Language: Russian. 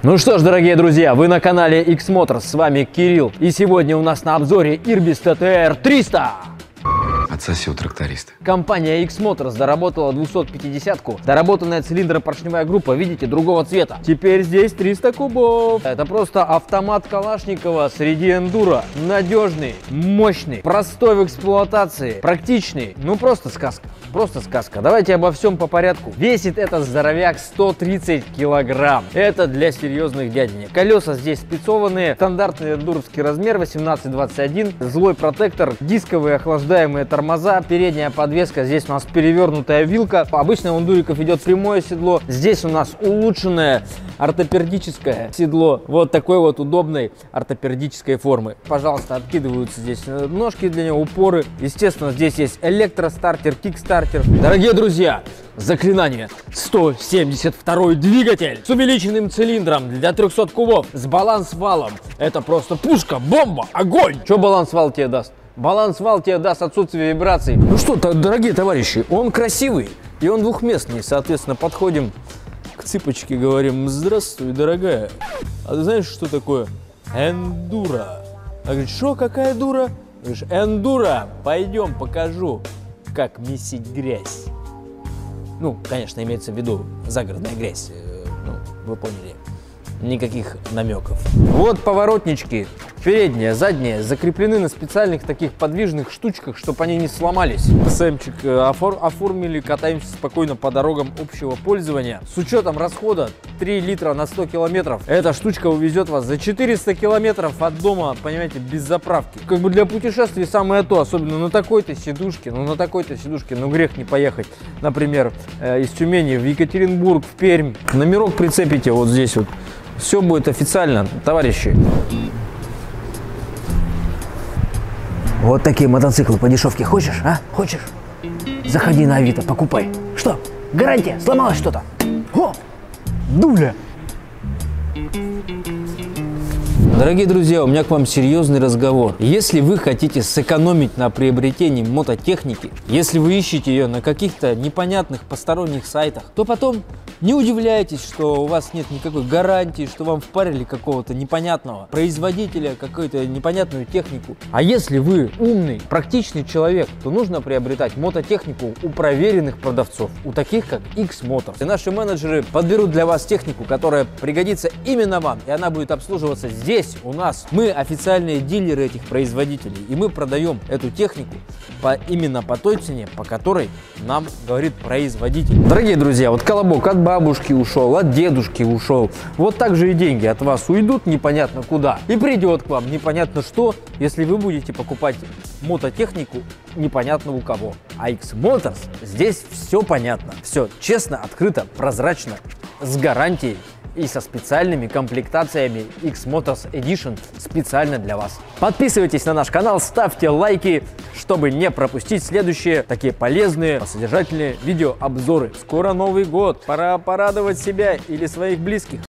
Ну что ж, дорогие друзья, вы на канале X-Motors, с вами Кирилл. И сегодня у нас на обзоре Irbis TTR 300. Отсоси у тракториста. Компания X-Motors доработала 250-ку. Доработанная цилиндропоршневая группа, видите, другого цвета. Теперь здесь 300 кубов. Это просто автомат Калашникова среди эндуро. Надежный, мощный, простой в эксплуатации, практичный. Ну просто сказка. Просто сказка. Давайте обо всем по порядку. Весит этот здоровяк 130 килограмм. Это для серьезных дяденек. Колеса здесь спецованные. Стандартный эндуровский размер 18-21. Злой протектор. Дисковые охлаждаемые тормоза. Передняя подвеска. Здесь у нас перевернутая вилка. Обычно у эндуриков идет прямое седло. Здесь у нас улучшенное ортопедическое седло. Вот такой вот удобной ортопедической формы. Пожалуйста, откидываются здесь ножки для него, упоры. Естественно, здесь есть электростартер, кикстартер. Дорогие друзья, заклинание: 172 двигатель с увеличенным цилиндром для 300 кубов, с баланс-валом. Это просто пушка, бомба, огонь! Что баланс-вал тебе даст? Баланс-вал тебе даст отсутствие вибраций. Ну что, дорогие товарищи, он красивый и он двухместный. Соответственно, подходим к цыпочке, говорим: здравствуй, дорогая. А ты знаешь, что такое эндуро? Она говорит: что, какая дура? Говоришь: эндуро, пойдем покажу, как месить грязь. Ну, конечно, имеется в виду загородная грязь. Ну, вы поняли. Никаких намеков. Вот поворотнички, передние, задние, закреплены на специальных таких подвижных штучках, чтобы они не сломались. Сэмчик оформили, катаемся спокойно по дорогам общего пользования. С учетом расхода 3 литра на 100 километров, эта штучка увезет вас за 400 километров от дома, понимаете, без заправки. Как бы для путешествий самое то, особенно на такой-то сидушке, ну грех не поехать, например, из Тюмени в Екатеринбург, в Пермь. Номерок прицепите вот здесь вот. Все будет официально, товарищи. Вот такие мотоциклы по дешевке хочешь, а? Хочешь? Заходи на Авито, покупай. Что? Гарантия? Сломалось что-то? О! Дуля! Дорогие друзья, у меня к вам серьезный разговор. Если вы хотите сэкономить на приобретении мототехники, если вы ищете ее на каких-то непонятных посторонних сайтах, то потом не удивляйтесь, что у вас нет никакой гарантии, что вам впарили какого-то непонятного производителя, какую-то непонятную технику. А если вы умный, практичный человек, то нужно приобретать мототехнику у проверенных продавцов, у таких как X-Motors. И наши менеджеры подберут для вас технику, которая пригодится именно вам, и она будет обслуживаться здесь, у нас. Мы официальные дилеры этих производителей, и мы продаем эту технику именно по той цене, по которой нам говорит производитель. Дорогие друзья, вот колобок от бабушки ушел, от дедушки ушел. Вот так же и деньги от вас уйдут непонятно куда. И придет к вам непонятно что, если вы будете покупать мототехнику непонятно у кого. А X-Motors, здесь все понятно. Все честно, открыто, прозрачно, с гарантией и со специальными комплектациями X-Motors Edition специально для вас. Подписывайтесь на наш канал, ставьте лайки, чтобы не пропустить следующие такие полезные, содержательные видеообзоры. Скоро Новый год, пора порадовать себя или своих близких.